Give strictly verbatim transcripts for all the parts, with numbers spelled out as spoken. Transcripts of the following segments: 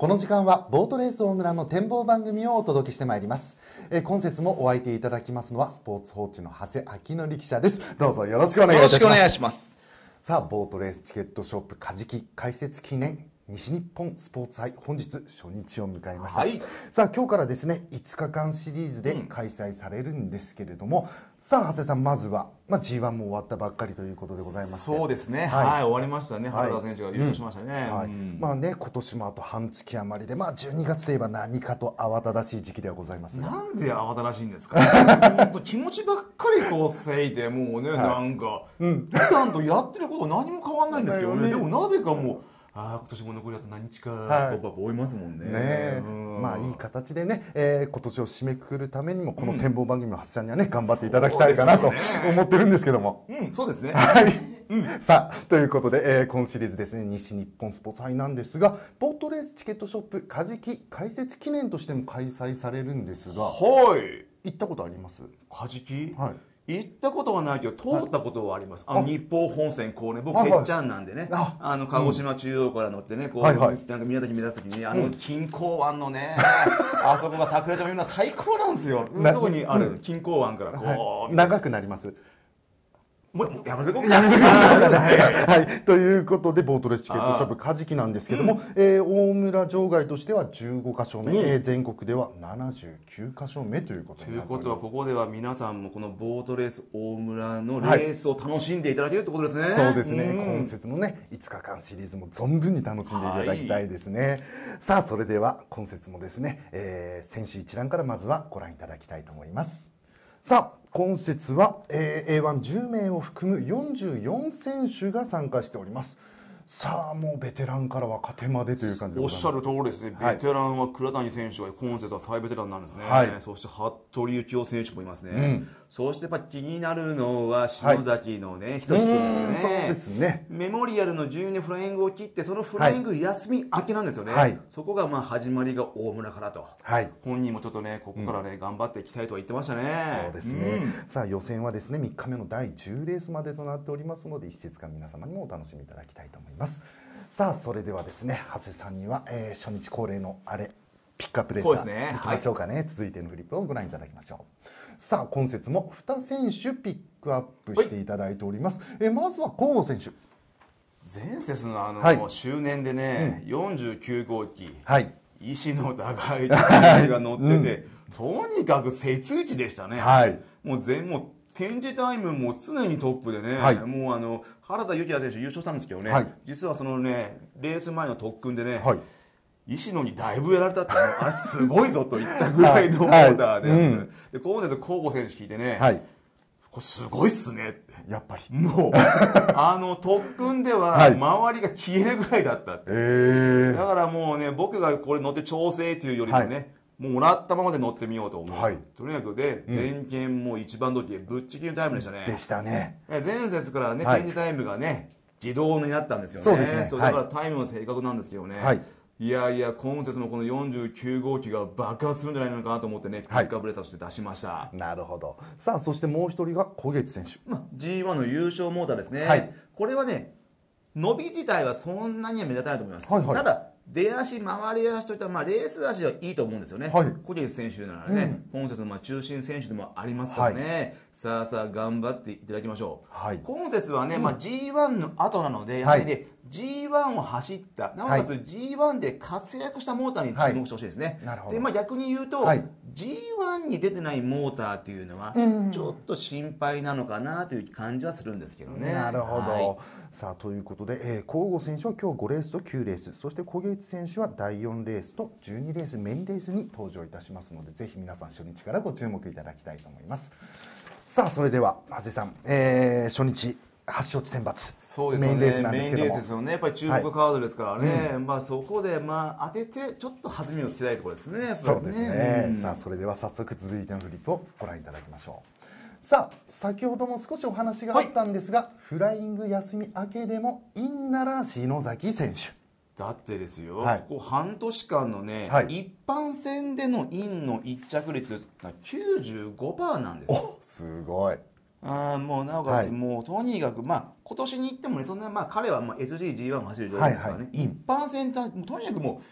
この時間はボートレース大村の展望番組をお届けしてまいります。えー、今節もお相手いただきますのはスポーツ報知の長谷明則記者です。どうぞよろしくお願いいたします。 よろしくお願いします。 さあ、ボートレースチケットショップカジキ開設記念西日本スポーツ杯、本日初日を迎えました、はい、さあ今日からですねいつかかんシリーズで開催されるんですけれども、うん、さあ長谷さん、まずは、まあ、ジーワン も終わったばっかりということでございます。 そうですね、はい、はい、終わりましたね。原田選手が優勝しましたね、はい、 はい、まあね、今年もあと半月余りで、まあ、じゅうにがつといえば何かと慌ただしい時期ではございますが、 なんで慌ただしいんですか本当気持ちばっかりこうせいて、もうね、はい、なんか、うん、普段とやってること何も変わらないんですけどね、でもなぜかもうああ今年も残りあと何日かとか思いますもんね。ね、 まあいい形でね、えー、今年を締めくくるためにもこの展望番組の発さんにはね、うん、頑張っていただきたいかなと思ってるんですけども、 うん、そうですね。 はい。うん、さあということで、えー、今シリーズですね西日本スポーツ杯なんですが、ボートレースチケットショップカジキ開設記念としても開催されるんですが、 はい、 行ったことあります？ カジキ、 はい、 行ったことはないけど通ったことはあります。はい、あの日豊本線こうね、僕てっちゃんなんでね、ああの鹿児島中央から乗ってね、こう、はいはい、なんか宮崎目指す時にあの錦江湾のね、うん、あそこが桜島見るのは最高なんですよ。どこにある錦江湾からこう、はい、 長くなります。 もうやめてください。やめてください。はい。ということで、ボートレースチケットショップカジキなんですけども、うん、えー、大村場外としてはじゅうごかしょめ、うん、えー、全国ではななじゅうきゅうかしょめということになっております。 ということは、ここでは皆さんもこのボートレース大村のレースを楽しんでいただけるってことですね。はい、 そうですね。うん、今節のね、いつかかんシリーズも存分に楽しんでいただきたいですね。はい、さあ、それでは今節もですね、えー、選手一覧からまずはご覧いただきたいと思います。さあ今節は、えー、エーワンじゅうめいを含むよんじゅうよんせんしゅが参加しております。さあもうベテランから若手までという感じでございます。 おっしゃる通りですね。ベテランは倉谷選手が今節は最ベテランなんですね。はい、そして服部幸男選手もいますね。うん、そしてやっぱ気になるのは篠崎のね、仁君ですね。 そうですね。 メモリアルのじゅうにフライングを切ってそのフライング休み明けなんですよね。はい、そこがまあ始まりが大村からと。はい、本人もちょっとねここからね、うん、頑張っていきたいとは言ってましたね。 そうですね。うん、さあ予選はですねみっかめのだいじゅうレースまでとなっておりますので、一節間皆様にもお楽しみいただきたいと思います。さあそれではですね長谷さんには、えー、初日恒例のあれピックアップレーサー、ね、いきましょうかね。はい、続いてのフリップをご覧いただきましょう。さあ今節もにせん手ピックアップしていただいております。はい、えー、まずは河野選手、 前節のあの、はい、周年でね、うん、よんじゅうきゅうごうき、はい、石野高市選手が乗ってて、うん、とにかく雪打ちでしたね。はい、もう全も展示タイムも常にトップでね、はい、もうあの原田幸也選手優勝したんですけどね、はい、実はそのねレース前の特訓でね、はい、石野にだいぶやられたって、あれすごいぞといったぐらいのオーダーで、はいはい、うん、で今節河野選手聞いてね、はい、これすごいっすねって、 やっぱりもうあの特訓では周りが消えるぐらいだったって、はい、だからもうね僕がこれ乗って調整というよりもね、はい、もうもらったままで乗ってみようと思う、はい、とにかくで前剣も一番時でぶっちぎりのタイムでしたね。 でしたね。 前節からね、はい、展示タイムがね自動になったんですよね。そうですね。そうだからタイムの正確なんですけどね、はい、いやいや今節もこのよんじゅうきゅうごうきが爆発するんじゃないのかなと思ってね、ピックアップレーサーとして出しました。はい、 なるほど。さあそしてもう一人が小月選手、 まあ、ジーワン の優勝モーターですね。はい、これはね伸び自体はそんなには目立たないと思います。はいはい、ただ出足、回り足といったら、まあ、レース足はいいと思うんですよね。はい、小月選手ならね、うん、今節のまあ中心選手でもありますからね、はい、さあさあ頑張っていただきましょう。はい、今節はね、まあ、ジーワン の後なので、やはりね、はい、ジーワン を走った、なおかつ ジーワン で活躍したモーターに注目してほしいですね。はい、でまあ、逆に言うと、はい、ジーワン に出てないモーターっていうのは、ちょっと心配なのかなという感じはするんですけどね。 なるほど。はい、さあということで、えー、河野選手は今日ごレースときゅうレース、そして小月選手はだいよんレースとじゅうにレースメインレースに登場いたしますので、ぜひ皆さん初日からご注目いただきたいと思います。さあそれでは長谷さん、えー、初日発祥地選抜、 そうですね、メインレースなんですけども、メインレースですよね。やっぱり注目カードですからね、はい、うん、まあそこでまあ当ててちょっと弾みをつけたいところですね。 そうですね。うん、さあそれでは早速続いてのフリップをご覧いただきましょう。さあ先ほども少しお話があったんですが、はい、フライング休み明けでもインなら篠崎選手だってですよ、はい、ここ半年間のね、はい、一般戦でのインの一着率が きゅうじゅうごパーセント なんですよ。 お、すごい。 あもうなおかつ、はい、もうとにかくまあ今年に行ってもね、そんなまあ彼はまあ エスジージーワン を走る状態ですからね、はいはい、一般戦ととにかくもう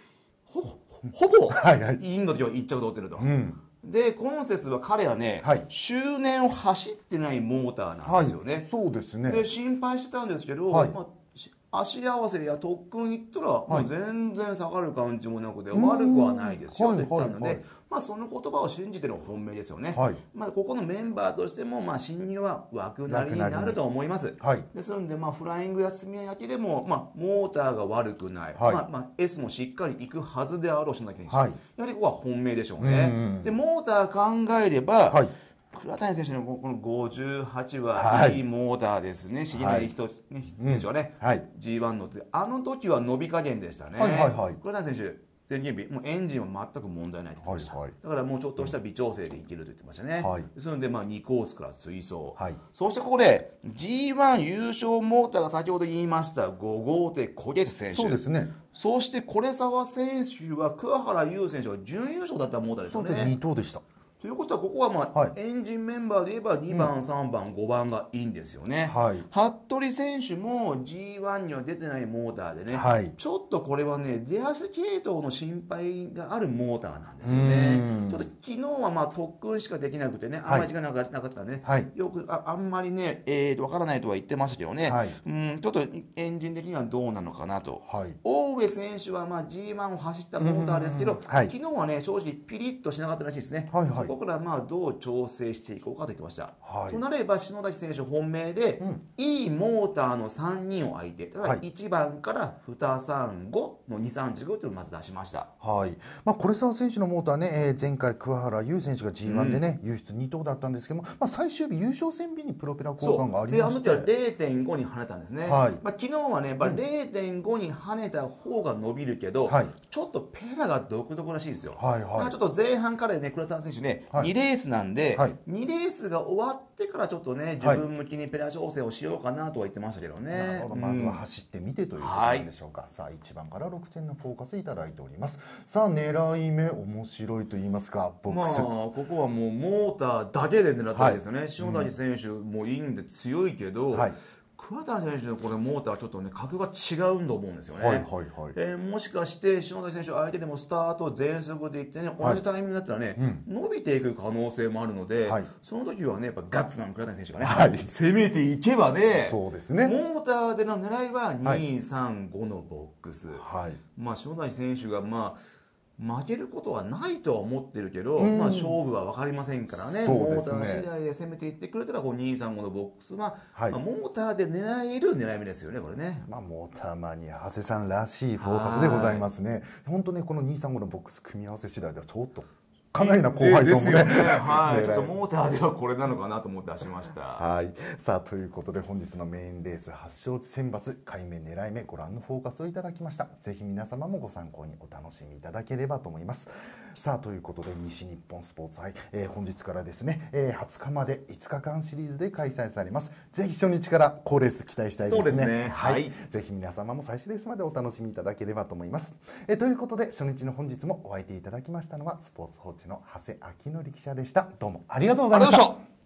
ほほぼインドではいっちゃく通ってると。うん、で今節は彼はね、はい、周年を走ってないモーターなんですよね。 はい、そうですね。 で心配してたんですけど、はい、まあ足合わせや特訓いったら、はい、もう全然下がる感じもなくて悪くはないですよって言ったので、はいはいはい、まあその言葉を信じての本命ですよね。はい、まあここのメンバーとしてもまあ侵入は枠なりになると思います。はい、ですのでまあフライングや積み上げでもまあモーターが悪くない、はい、まあまあ エス もしっかりいくはずであろうしなきゃいけない、やはりここは本命でしょうね。うんうん、でモーター考えれば。はい、倉谷選手のこのごじゅうはちはいいモーターですね、思議ない人選手はね、はい、ジーワン のってあの時は伸び加減でしたね。はいはいはい、倉谷選手前減日もうエンジンは全く問題ないと言ってました、はいはい、だからもうちょっとした微調整でいけると言ってましたね、はい、ですのでまあにコースから追走、はい、そしてここで ジーワン 優勝モーターが先ほど言いましたご号艇小月選手、 そうですね、 そして是澤選手は桑原優選手が準優勝だったモーターですよね。 そうでに等でした。 ということはここはまあ、はい、エンジンメンバーで言えばにばん、うん、さんばんごばんがいいんですよね、はい、服部選手も ジーワン には出てないモーターでね、はい、ちょっとこれはね出足系統の心配があるモーターなんですよね。ちょっと昨日はまあ特訓しかできなくてね、あんまり時間なかったね、はい、よく あ, あんまりね、えー、と分からないとは言ってましたけどね、はい、うんちょっとエンジン的にはどうなのかなと、はい、大上選手はまあ ジーワン を走ったモーターですけど、はい、昨日はね正直ピリッとしなかったらしいですね。はいはい、僕らまあどう調整していこうかと言ってました、はい、となれば篠崎選手本命で、うん、いいモーターのさんにんを相手、だからいちばんからにさんごのにさんごというのをまず出しました。 はい、まあ、是澤選手のモーターね、えー、前回桑原優選手が ジーワン でね、うん、優出に等だったんですけども、まあ、最終日優勝戦日にプロペラ交換がありまして、 であの時は れいてんご に跳ねたんですね、はい、まあ、昨日はねやっぱり れいてんご に跳ねた方が伸びるけど、はい、ちょっとペラが独特らしいですよ、はいはい、ちょっと前半からね倉田選手ね、はい、にレースなんで、はい、にレースが終わってからちょっとね自分向きにペラ調整をしようかなとは言ってましたけどね、はい、なるほど、まずは走ってみてということなんでしょうか、はい、さあいちばんからろくてんのフォーカスいただいております。さあ狙い目面白いと言いますかボックス、まあ、 ここはもうモーターだけで狙ったんですよね、はい、塩谷選手もいいんで強いけど、はい、桑田選手のこれモーターはちょっとね格が違うんと思うんですよね、はいはいはい、えー、もしかして塩谷選手相手でもスタート全速でいってね同じタイミングだったらね、はい、伸びていく可能性もあるので、はい、その時はねやっぱガッツな桑田選手がね、はい、攻めていけばね、そうですね、モーターでの狙いはにさんごのボックス、はい、まあ塩谷選手がまあ負けることはないとは思ってるけど、うん、まあ勝負は分かりませんからね、モーター次第で攻めていってくれたらこうにさんごのボックスは、はい、まあ、モーターで狙える狙い目ですよねこれね、 まあ、モーターマニア長谷さんらしいフォーカスでございますね。本当ねこのにさんごのボックス組み合わせ次第ではちょっとかなりな後輩ともね、 はい、ちょっとモーターではこれなのかなと思って出しました。 はい、さあということで本日のメインレース発祥地選抜回目狙い目ご覧のフォーカスをいただきました。ぜひ皆様もご参考にお楽しみいただければと思います。さあということで西日本スポーツ杯、えー、本日からですね、えー、はつかまでいつかかんシリーズで開催されます。ぜひ初日から好レース期待したいですね。そうですね、はい、はい、ぜひ皆様も最終レースまでお楽しみいただければと思います。えー、ということで初日の本日もお相手いただきましたのはスポーツ報知の長谷明典記者でした。どうもありがとうございました。